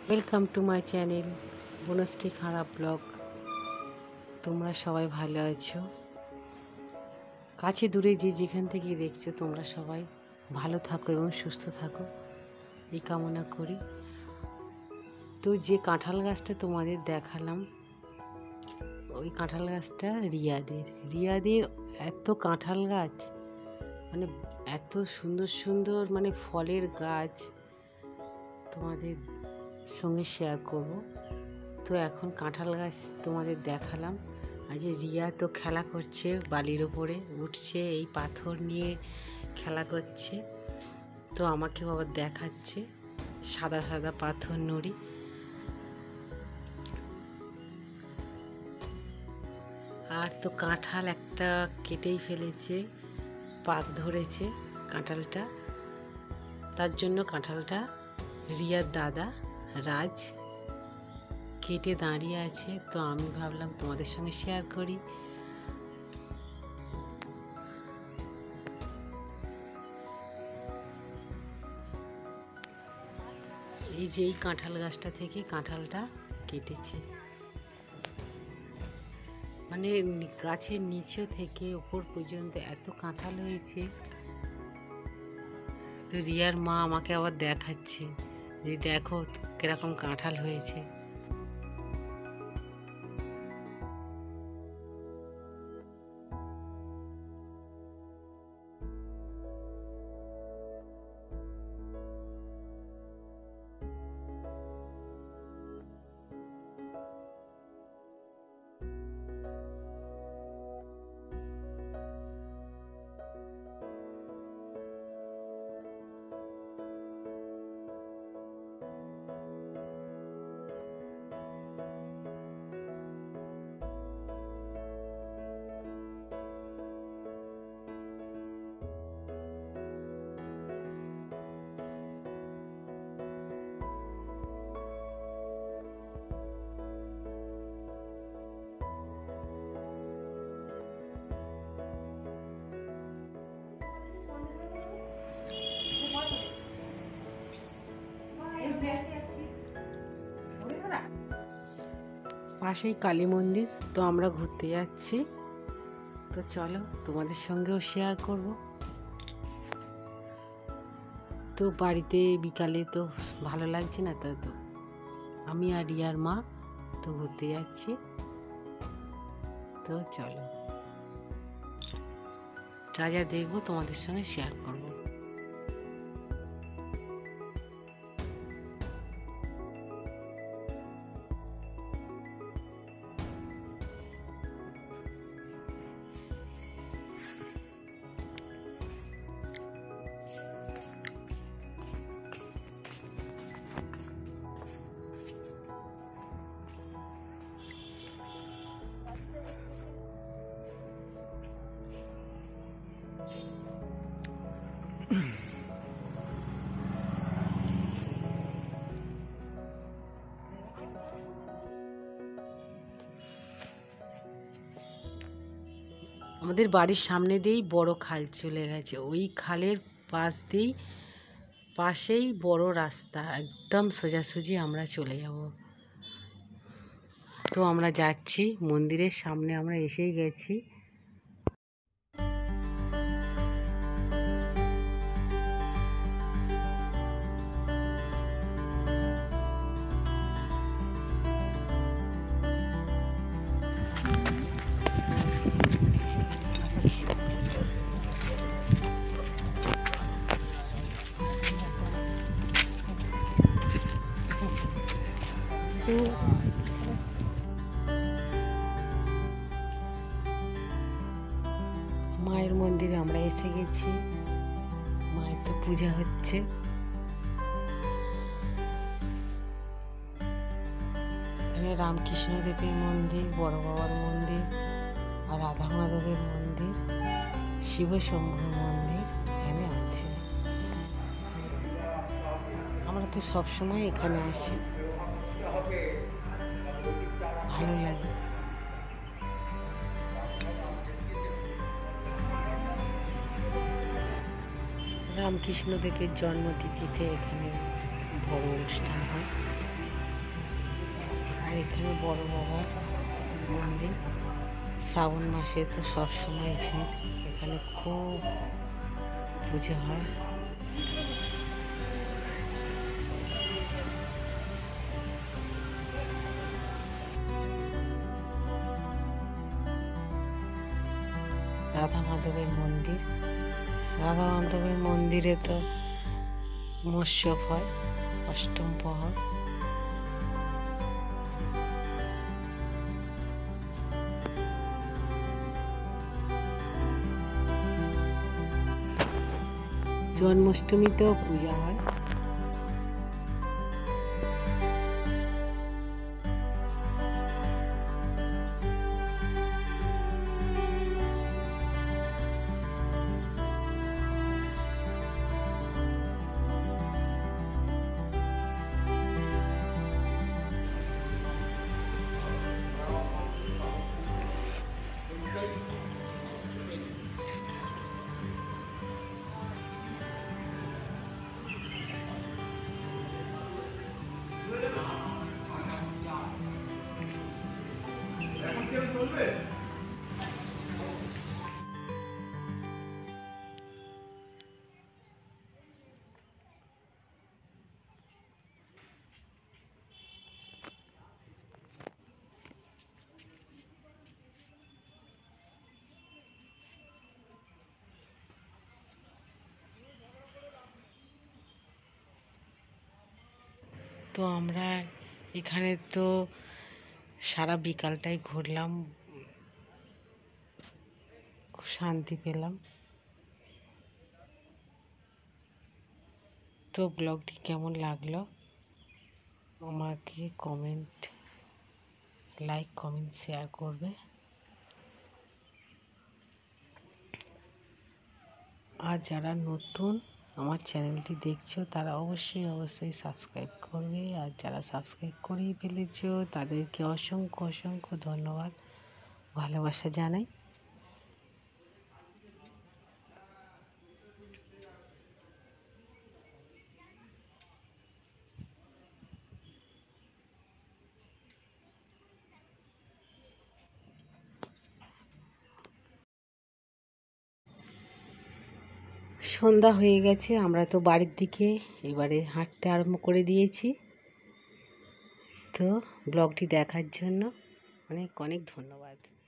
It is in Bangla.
Welcome to my channel Banashree খারাপ ব্লগ। তোমরা সবাই ভালো আছো? কাছে দূরে যে যেখান থেকে দেখছো তোমরা সবাই ভালো থাকো এবং সুস্থ থাকো এই কামনা করি। তো যে কাঁঠাল গাছটা তোমাদের দেখালাম, ওই কাঁঠাল গাছটা রিয়াদের এত কাঁঠাল গাছ, মানে এত সুন্দর সুন্দর মানে ফলের গাছ তোমাদের সঙ্গে শেয়ার করব। তো এখন কাঁঠাল গাছ তোমাদের দেখালাম। আজ রিয়া তো খেলা করছে, বালির ওপরে উঠছে, এই পাথর নিয়ে খেলা করছে। তো আমাকেও আবার দেখাচ্ছে সাদা সাদা পাথর নুড়ি। আর তো কাঁঠাল একটা কেটেই ফেলেছে, পাক ধরেছে কাঁঠালটা। তার জন্য কাঁঠালটা রিয়ার দাদা রাজ কেটে দাঁড়িয়ে আছে। তো আমি ভাবলাম তোমাদের সঙ্গে শেয়ার করি। এই যে এই কাঁঠাল গাছটা থেকে কাঁঠালটা কেটেছে, মানে গাছের নিচে থেকে উপর পর্যন্ত এত কাঁঠাল হয়েছে। তো রিয়ার মা আমাকে আবার দেখাচ্ছে যে দেখো কিরকম কাঁঠাল হয়েছে। পাশেই কালী মন্দির, তো আমরা ঘুরতে যাচ্ছি। তো চলো তোমাদের সঙ্গেও শেয়ার করব। তো বাড়িতে বিকালে তো ভালো লাগছে না, তো আমি আর রিয়ার মা তো ঘুরতে যাচ্ছি। তো চলো যা যা দেখবো তোমাদের সঙ্গে শেয়ার করব। আমাদের বাড়ির সামনে দিয়েই বড় খাল চলে গেছে, ওই খালের পাশেই বড় রাস্তা, একদম সোজাসুজি আমরা চলে যাব। তো আমরা যাচ্ছি মন্দিরের সামনে, আমরা এসেই গেছি। মায়ের মন্দিরে আমরা এসে গেছি, মায়ের তো পূজা হচ্ছে। এখানে রামকৃষ্ণ দেবের মন্দির, বড় বাবার মন্দির, আর রাধা মাধবের মন্দির, শিব শম্ভুর মন্দির এখানে আছে। আমরা তো সবসময় এখানে আসি, ভালো লাগে। রামকৃষ্ণ দেবের জন্মতিথিতে এখানে বড় অনুষ্ঠান হয়। আর এখানে বড় বাবার মন্দির, শ্রাবণ মাসে তো সবসময় ভিড়, এখানে খুব পুজো হয়। রাধা মাধবের মন্দির, রাধা মাধবের মন্দিরে তো মৎস্যব হয় অষ্টম প্রহর। জন্মাষ্টমীতেও পূজা হয়। তো আমরা এখানে তো সারা বিকালটাই ঘুরলাম, খুব শান্তি পেলাম। তো ব্লগটি কেমন লাগলো আমাকে কমেন্ট, লাইক, কমেন্ট, শেয়ার করবে। আর যারা নতুন আমার চ্যানেলটি দেখছো তারা অবশ্যই সাবস্ক্রাইব করবে। আর যারা সাবস্ক্রাইব করেই ফেলেছো তাদেরকে অসংখ্য ধন্যবাদ, ভালোবাসা জানাই। সন্ধ্যা হয়ে গেছে, আমরা তো বাড়ির দিকে এবারে হাঁটতে আরম্ভ করে দিয়েছি। তো ব্লগটি দেখার জন্য অনেক ধন্যবাদ।